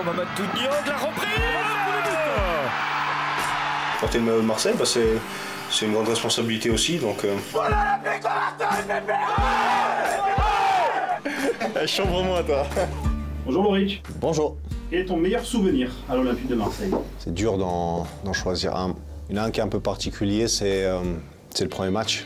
Mamadou Diop, la reprise. Porter le maillot de Marseille, bah c'est une grande responsabilité aussi, donc... Chambre-moi, toi. Bonjour Loïc. Bonjour. Quel est ton meilleur souvenir à l'Olympique de Marseille? C'est dur d'en choisir un. Il y en a un qui est un peu particulier, c'est le premier match.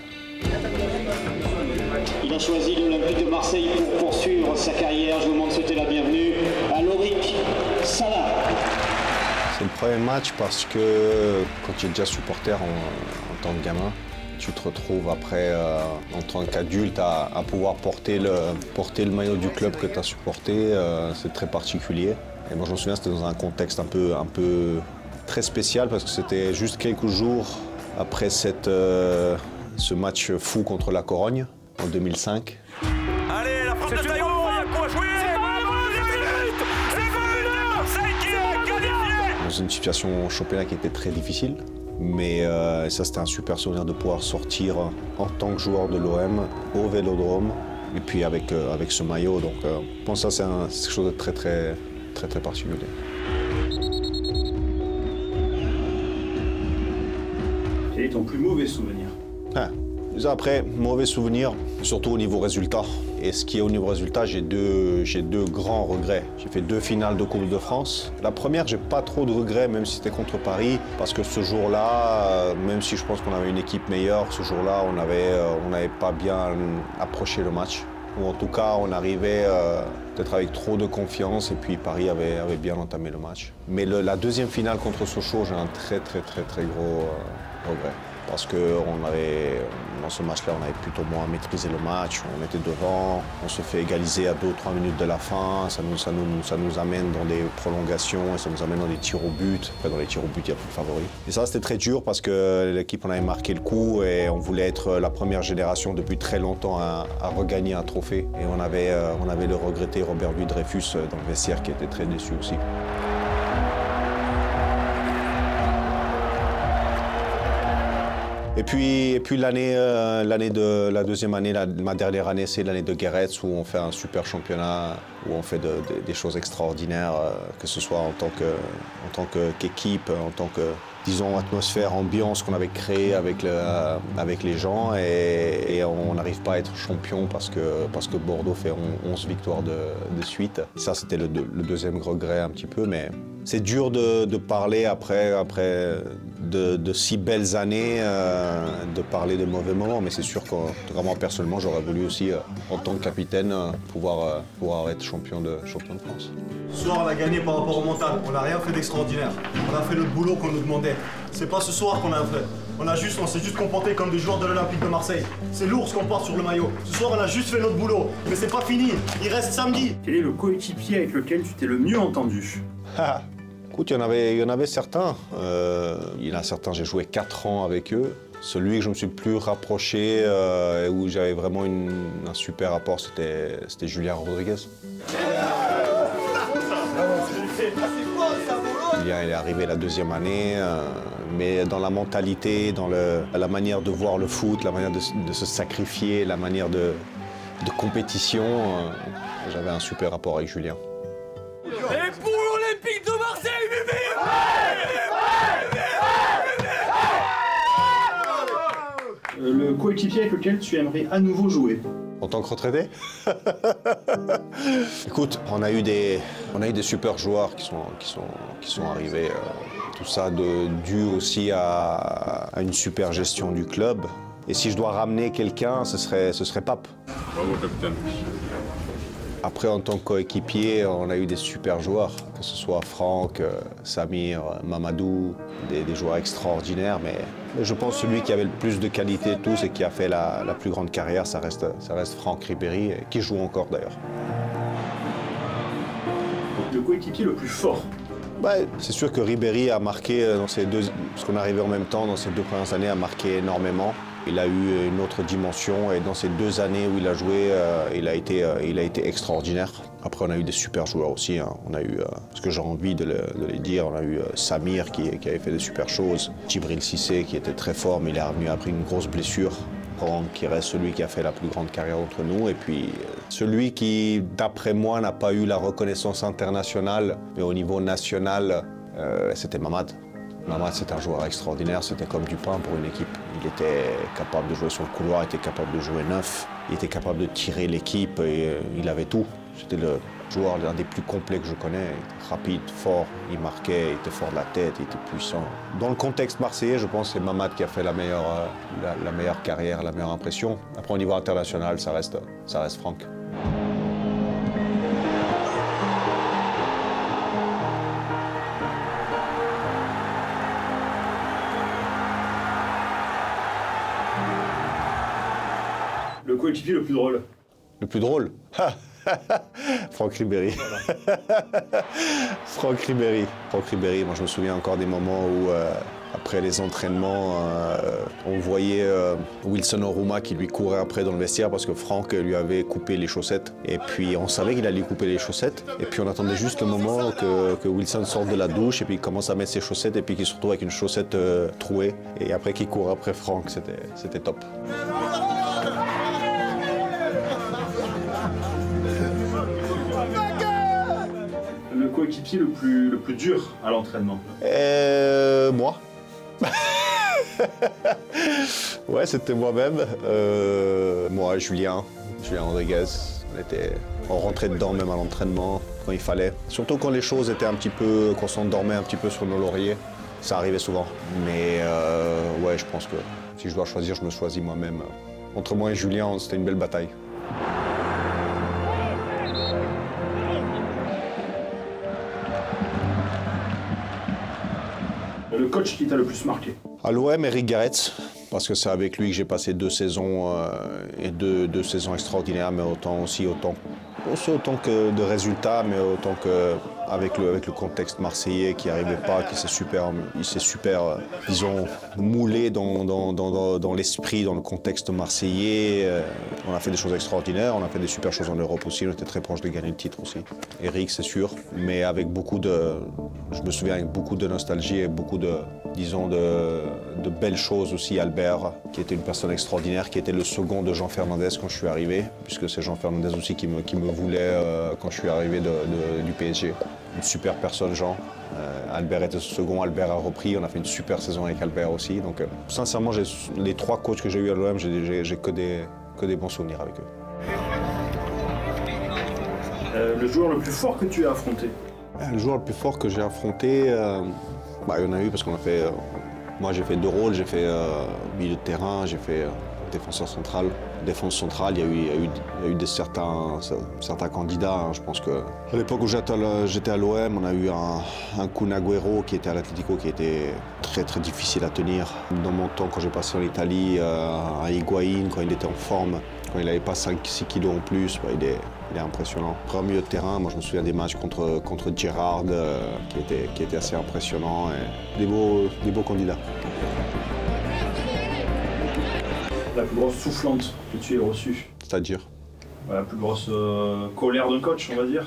Il a choisi l'Olympique de Marseille pour poursuivre sa carrière. Je vous demande de souhaiter la bienvenue à Loïc Salah. C'est le premier match parce que quand tu es déjà supporter en tant que gamin, tu te retrouves après, en tant qu'adulte, à pouvoir porter le maillot du club que tu as supporté. C'est très particulier. Et moi, je me souviens, c'était dans un contexte un peu très spécial parce que c'était juste quelques jours après ce match fou contre la Corogne en 2005. Allez, la France de Taillon, il y a quoi jouer. Dans une situation au championnat qui était très difficile. Mais ça, c'était un super souvenir de pouvoir sortir en tant que joueur de l'OM au Vélodrome et puis avec ce maillot. Donc, je pense que ça, c'est quelque chose de très particulier. Quel est ton plus mauvais souvenir? Après, mauvais souvenir, surtout au niveau résultat. Et ce qui est au niveau résultat, j'ai deux grands regrets. J'ai fait 2 finales de Coupe de France. La première, j'ai pas trop de regrets, même si c'était contre Paris, parce que ce jour-là, même si je pense qu'on avait une équipe meilleure, ce jour-là, on n'avait pas bien approché le match. Ou en tout cas, on arrivait peut-être avec trop de confiance, et puis Paris avait bien entamé le match. Mais la deuxième finale contre Sochaux, j'ai un très gros regret. Parce que dans ce match-là, on avait plutôt moins maîtrisé le match, on était devant, on se fait égaliser à 2 ou 3 minutes de la fin, ça nous amène dans des prolongations et ça nous amène dans des tirs au but. Après, dans les tirs au but, il y a plus de favoris. Et ça, c'était très dur parce que l'équipe, on avait marqué le coup et on voulait être la première génération depuis très longtemps à regagner un trophée. Et on avait le regretté Robert Louis Dreyfus dans le vestiaire qui était très déçu aussi. Et puis la deuxième année, ma dernière année, c'est l'année de Guéretz où on fait un super championnat, où on fait des choses extraordinaires, que ce soit en tant qu'équipe, en tant que, disons, atmosphère, ambiance qu'on avait créée avec les gens et on n'arrive pas à être champion parce que Bordeaux fait 11 victoires de suite. Ça, c'était le deuxième regret un petit peu, mais c'est dur de parler après de si belles années, de parler de mauvais moments, mais c'est sûr que vraiment personnellement, j'aurais voulu aussi, en tant que capitaine, pouvoir être champion de France. Ce soir, on a gagné par rapport au mental. On n'a rien fait d'extraordinaire. On a fait notre boulot qu'on nous demandait. C'est pas ce soir qu'on a fait. On s'est juste comporté comme des joueurs de l'Olympique de Marseille. C'est lourd ce qu'on porte sur le maillot. Ce soir, on a juste fait notre boulot. Mais c'est pas fini. Il reste samedi. Quel est le coéquipier avec lequel tu t'es le mieux entendu? Écoute, il y en avait certains. Il y en a certains, j'ai joué 4 ans avec eux. Celui que je me suis le plus rapproché, où j'avais vraiment un super rapport, c'était Julien Rodriguez. Julien, il est arrivé la deuxième année, mais dans la mentalité, dans la manière de voir le foot, la manière de se sacrifier, la manière de compétition, j'avais un super rapport avec Julien. Et pour l'Olympique de Marseille, Le coéquipier avec lequel tu aimerais à nouveau jouer? En tant que retraité? Écoute, on a eu des super joueurs qui sont arrivés. Tout ça dû aussi à une super gestion du club. Et si je dois ramener quelqu'un, ce serait Pape. Bravo, capitaine. Après, en tant que coéquipier, on a eu des super joueurs, que ce soit Franck, Samir, Mamadou, des joueurs extraordinaires. Mais je pense que celui qui avait le plus de qualité de tous et qui a fait la plus grande carrière, ça reste Franck Ribéry, qui joue encore d'ailleurs. Le coéquipier le plus fort? C'est sûr que Ribéry a marqué, parce qu'on est arrivé en même temps, dans ces 2 premières années, a marqué énormément. Il a eu une autre dimension et dans ces 2 années où il a joué, il a été extraordinaire. Après, on a eu des super joueurs aussi. On a eu, parce que j'ai envie de les dire, on a eu Samir qui avait fait des super choses. Djibril Cissé qui était très fort, mais il est revenu après une grosse blessure. Franck qui reste celui qui a fait la plus grande carrière entre nous. Et puis celui qui, d'après moi, n'a pas eu la reconnaissance internationale, mais au niveau national, c'était Mamad. Mamad, c'était un joueur extraordinaire, c'était comme du pain pour une équipe. Il était capable de jouer sur le couloir, il était capable de jouer neuf, il était capable de tirer l'équipe et il avait tout. C'était le joueur l'un des plus complets que je connais. Il était rapide, fort, il marquait, il était fort de la tête, il était puissant. Dans le contexte marseillais, je pense que c'est Mamad qui a fait la meilleure carrière, la meilleure impression. Après, au niveau international, ça reste Franck. Le coéquipier le plus drôle. Le plus drôle Franck Ribéry. Franck Ribéry, moi je me souviens encore des moments où, après les entraînements, on voyait Wilson Oruma qui lui courait après dans le vestiaire parce que Franck lui avait coupé les chaussettes. Et puis on savait qu'il allait couper les chaussettes. Et puis on attendait juste le moment que Wilson sorte de la douche et puis il commence à mettre ses chaussettes et puis qu'il se retrouve avec une chaussette trouée. Et après qu'il court après Franck, c'était top. Le coéquipier le plus dur à l'entraînement. Moi. Ouais, c'était moi-même. Moi, Julien Rodriguez. On rentrait dedans même à l'entraînement quand il fallait. Surtout quand les choses étaient un petit peu, qu'on s'endormait un petit peu sur nos lauriers. Ça arrivait souvent. Mais ouais, je pense que si je dois choisir, je me choisis moi-même. Entre moi et Julien, c'était une belle bataille. Le coach qui t'a le plus marqué? À l'OM, Eric Garretz, parce que c'est avec lui que j'ai passé 2 saisons et deux saisons extraordinaires, mais autant que de résultats, mais autant qu'avec le contexte marseillais qui n'arrivait pas, il s'est super, disons, moulé dans l'esprit, dans le contexte marseillais. On a fait des choses extraordinaires, on a fait des super choses en Europe aussi, on était très proche de gagner le titre aussi. Eric, c'est sûr, mais avec je me souviens avec beaucoup de nostalgie et beaucoup de belles choses aussi. Albert, qui était une personne extraordinaire, qui était le second de Jean Fernandez quand je suis arrivé, puisque c'est Jean Fernandez aussi qui me voulait quand je suis arrivé du PSG. Une super personne, Jean. Albert était second, Albert a repris, on a fait une super saison avec Albert aussi. Donc sincèrement, les 3 coachs que j'ai eu à l'OM, j'ai que des bons souvenirs avec eux. Le joueur le plus fort que tu as affronté? Le joueur le plus fort que j'ai affronté, il y en a eu parce qu'on a fait... moi j'ai fait 2 rôles, j'ai fait milieu de terrain, j'ai fait défenseur central. Défense centrale, il y a eu certains candidats. Hein. Je pense qu'à l'époque où j'étais à l'OM, on a eu un Kun Agüero qui était à l'Atlético qui était très très difficile à tenir. Dans mon temps, quand j'ai passé en Italie, à Higuaín, quand il était en forme, quand il n'avait pas 5-6 kilos en plus, il est impressionnant. Après, au milieu de terrain, moi je me souviens des matchs contre Gerrard qui étaient assez impressionnants et des beaux candidats. La plus grosse soufflante que tu aies reçue? C'est-à-dire? La plus grosse colère d'un coach, on va dire?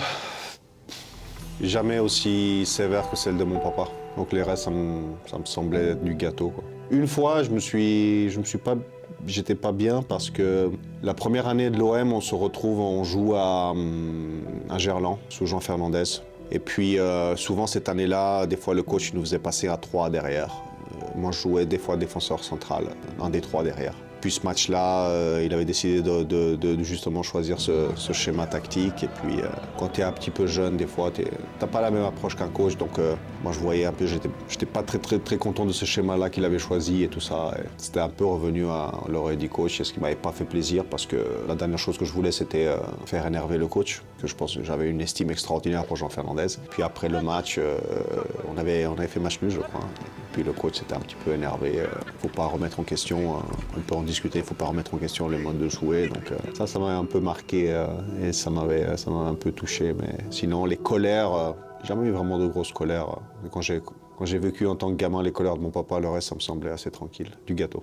Jamais aussi sévère que celle de mon papa. Donc les restes, ça me semblait être du gâteau, quoi. Une fois, j'étais pas bien parce que la première année de l'OM, on joue à Gerland, sous Jean Fernandez. Et puis souvent cette année-là, des fois le coach nous faisait passer à 3 derrière. Moi je jouais des fois défenseur central, un des 3 derrière. Puis ce match-là, il avait décidé de justement choisir ce schéma tactique. Et puis quand tu es un petit peu jeune, des fois, tu n'as pas la même approche qu'un coach. Donc moi je voyais un peu, j'étais pas très content de ce schéma-là qu'il avait choisi et tout ça. C'était un peu revenu à l'oreille du coach, ce qui m'avait pas fait plaisir parce que la dernière chose que je voulais, c'était faire énerver le coach. Que je pense que j'avais une estime extraordinaire pour Jean Fernandez. Puis après le match, on avait fait match nul, je crois. Puis le coach s'était un petit peu énervé. Faut pas remettre en question, on peut en discuter, il faut pas remettre en question le mode de jouer. Donc ça m'avait un peu marqué et ça m'avait un peu touché. Mais sinon, les colères, j'ai jamais eu vraiment de grosses colères. Quand j'ai vécu en tant que gamin les colères de mon papa, le reste, ça me semblait assez tranquille, du gâteau.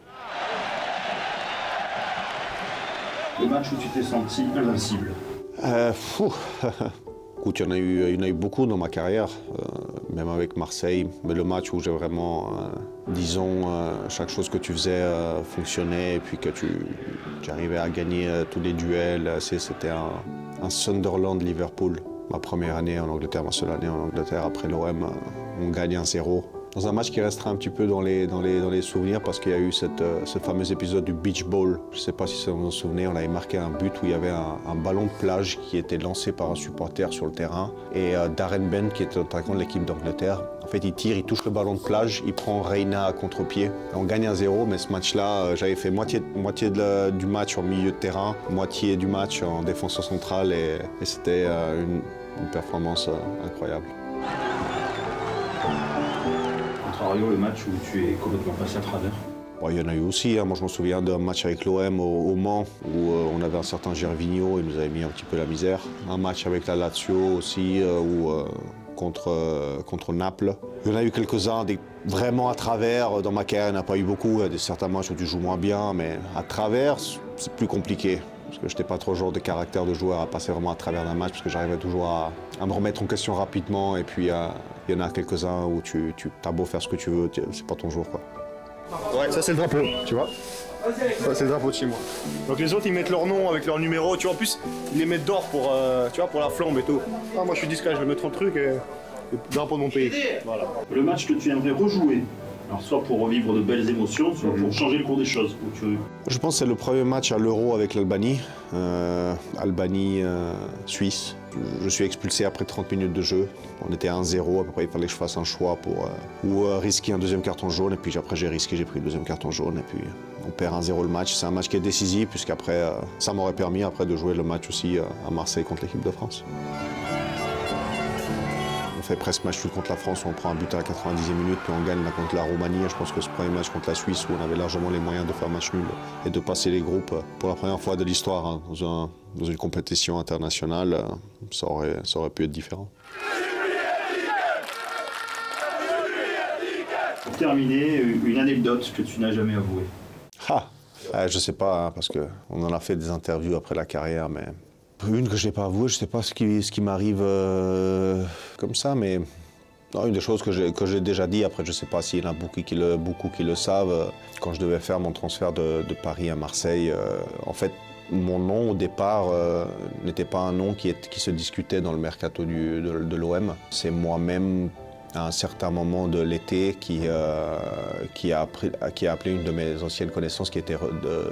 Le match où tu t'es senti invincible? Écoute, il y en a eu beaucoup dans ma carrière, même avec Marseille. Mais le match où j'ai vraiment disons, chaque chose que tu faisais fonctionnait et puis que tu arrivais à gagner tous les duels. C'était un Sunderland-Liverpool. Ma première année en Angleterre, ma seule année en Angleterre après l'OM, on gagne 1-0. Dans un match qui restera un petit peu dans les souvenirs parce qu'il y a eu ce fameux épisode du beach ball. Je ne sais pas si vous vous souvenez, on avait marqué un but où il y avait un ballon de plage qui était lancé par un supporter sur le terrain. Et Darren Bent, qui était l'attaquant de l'équipe d'Angleterre, en fait il tire, il touche le ballon de plage, il prend Reina à contre-pied. On gagne 1-0, mais ce match-là, j'avais fait moitié du match en milieu de terrain, moitié du match en défenseur central et c'était une performance incroyable. Le match où tu es complètement passé à travers? Bon, il y en a eu aussi. Moi, je me souviens d'un match avec l'OM au Mans où on avait un certain Gervinho, il nous avait mis un petit peu la misère. Un match avec la Lazio aussi, contre Naples. Il y en a eu quelques-uns vraiment à travers. Dans ma carrière, il n'y en a pas eu beaucoup. Il y a certains matchs où tu joues moins bien, mais à travers, c'est plus compliqué. Parce que je n'étais pas trop le genre de caractère de joueur à passer vraiment à travers d'un match, parce que j'arrivais toujours à me remettre en question rapidement. Et puis, il y en a quelques-uns où tu as beau faire ce que tu veux, c'est pas ton jour, quoi. Ouais, ça c'est le drapeau, tu vois. Ça c'est le drapeau de chez moi. Donc les autres ils mettent leur nom avec leur numéro, tu vois. En plus ils les mettent d'or pour, tu vois, pour la flambe et tout. Ah, moi je suis discret, je vais mettre le truc et le drapeau de mon pays. Voilà. Le match que tu aimerais rejouer, alors soit pour revivre de belles émotions, soit pour changer le cours des choses. Je pense que c'est le premier match à l'Euro avec l'Albanie, Albanie-Suisse. Je suis expulsé après 30 minutes de jeu. On était à 1-0, à peu près il fallait que je fasse un choix pour risquer un deuxième carton jaune. Et puis après j'ai risqué, j'ai pris le deuxième carton jaune. Et puis on perd 1-0 le match. C'est un match qui est décisif puisqu'après ça m'aurait permis après de jouer le match aussi à Marseille contre l'équipe de France. On fait presque match nul contre la France, où on prend un but à la 90e minute, puis on gagne là contre la Roumanie. Je pense que ce premier match contre la Suisse, où on avait largement les moyens de faire match nul et de passer les groupes pour la première fois de l'histoire hein, dans une compétition internationale, ça aurait pu être différent. Pour terminer, une anecdote que tu n'as jamais avouée. Je sais pas, hein, parce qu'on en a fait des interviews après la carrière, mais une que je n'ai pas avouée, je ne sais pas ce qui m'arrive comme ça, mais non, une des choses que j'ai déjà dit, après je ne sais pas s'il y en a beaucoup qui le savent, quand je devais faire mon transfert de Paris à Marseille, en fait, mon nom au départ n'était pas un nom qui se discutait dans le mercato de l'OM. C'est moi-même, à un certain moment de l'été, qui a appelé une de mes anciennes connaissances qui était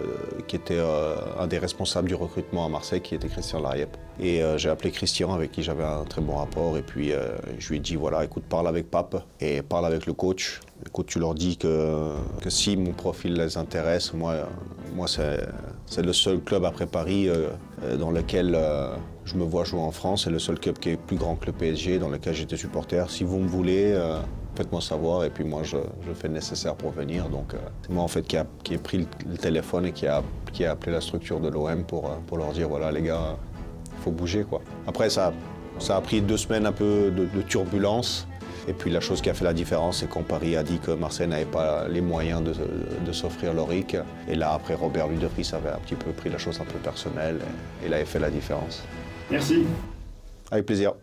un des responsables du recrutement à Marseille, qui était Christian Lariep. Et j'ai appelé Christian, avec qui j'avais un très bon rapport, et puis je lui ai dit, voilà, écoute, parle avec Pape et parle avec le coach. Écoute, tu leur dis que si mon profil les intéresse, moi c'est le seul club après Paris dans lequel je me vois jouer en France. C'est le seul club qui est plus grand que le PSG, dans lequel j'étais supporter. Si vous me voulez, faites-moi savoir et puis moi je fais le nécessaire pour venir. Donc c'est moi en fait qui ai pris le téléphone et qui a appelé la structure de l'OM pour leur dire, voilà les gars, il faut bouger quoi. Après ça a pris 2 semaines un peu de turbulence. Et puis la chose qui a fait la différence, c'est quand Paris a dit que Marseille n'avait pas les moyens de s'offrir Loric. Et là, après, Robert Louis de Vries avait un petit peu pris la chose un peu personnelle et il avait fait la différence. Merci. Avec plaisir.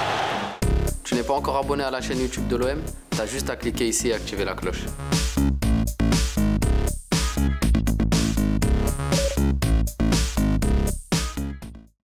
Tu n'es pas encore abonné à la chaîne YouTube de l'OM, t'as juste à cliquer ici et activer la cloche.